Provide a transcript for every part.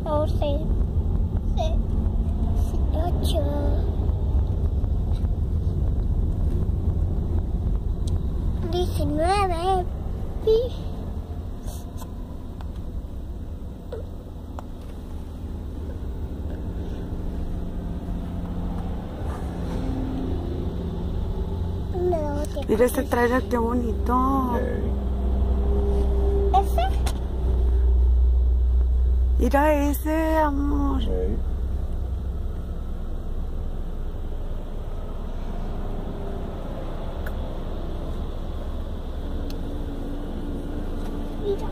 11, 8, 19. Mira este trailer, qué bonito. ¿Ese? Mira ese, amor. Mira.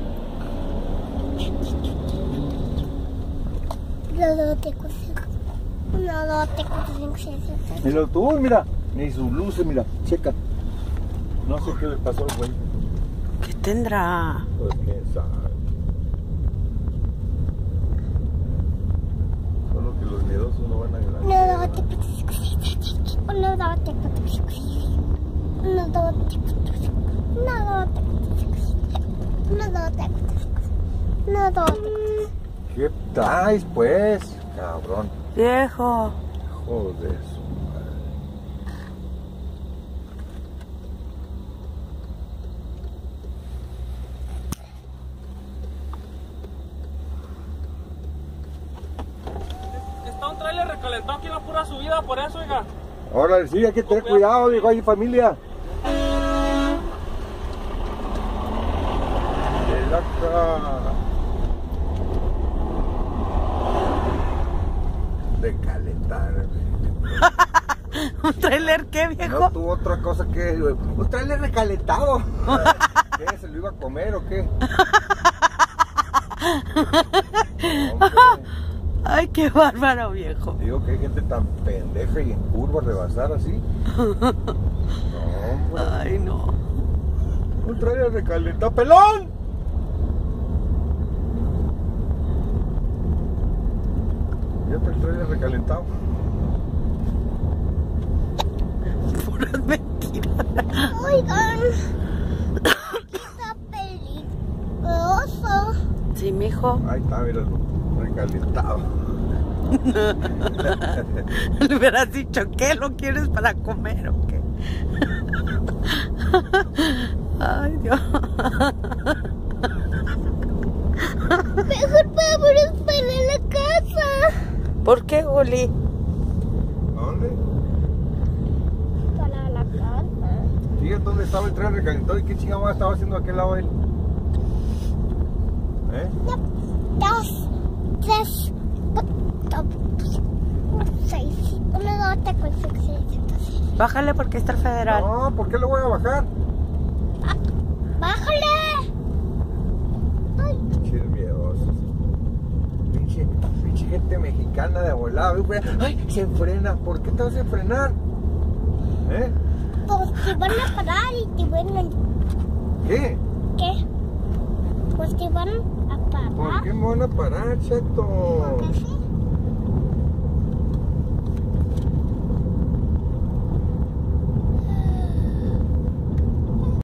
1, 2, 3, 4, 5. 1, 2, 3, 4, 5, 6, 7. El autobús, mira. Ni sus luces, mira. Checa. No sé qué le pasó al güey. ¿Qué tendrá? Pues quién sabe. Solo que los miedosos no van a ganar. 1, 2, 3, 4, 5, 6, 7, 8. 1, 2, 3, 4, 5, 6, 1, 2, 3, 4, 5. 1, 2, 3, 4, 5, 6. 1, 2, 3, 4, 5, 6. 1, 2, 3, 4, 5. ¿Qué traes, pues? Cabrón. Viejo. Joder. Está un trailer recalentado aquí en la pura subida, por eso, oiga. Ahora sí, hay que tener cuidado, viejo, hay familia. De acá. De calentar. ¿Un trailer qué, viejo? No tuvo otra cosa que... Un trailer recalentado. ¿Qué? ¿Se lo iba a comer o qué? No, Ay, qué bárbaro, viejo. digo que hay gente tan pendeja y en curva rebasar así. No, hombre. Ay, no. Un trailer recalentado. ¡Pelón! Ya está el trailer recalentado. Puras mentiras. Oigan, está peligroso. Sí, mijo. Ahí está, míralo. Recalentado. Le hubieras dicho, ¿qué lo quieres para comer o qué? Ay, Dios. Mejor vámonos para la casa. ¿Por qué, Juli? ¿Dónde? Para la casa. Fíjate dónde estaba el trailer recalentado y qué chingada estaba haciendo a aquel lado él. ¿Eh? 2, 3, 4, 6. 1, 2, 3, 4, 5, 6, 7, 6. Bájale porque está el federal. No, ¿por qué lo voy a bajar? ¡Bájale! Ay, Pinches miedosos. Pinche gente mexicana de volada. Ay, se frena. ¿Por qué te vas a frenar? ¿Eh? pues te van a parar y te van a... ¿Qué? ¿Qué? Pues te van a parar. ¿Por qué me van a parar, chato? Porque sí.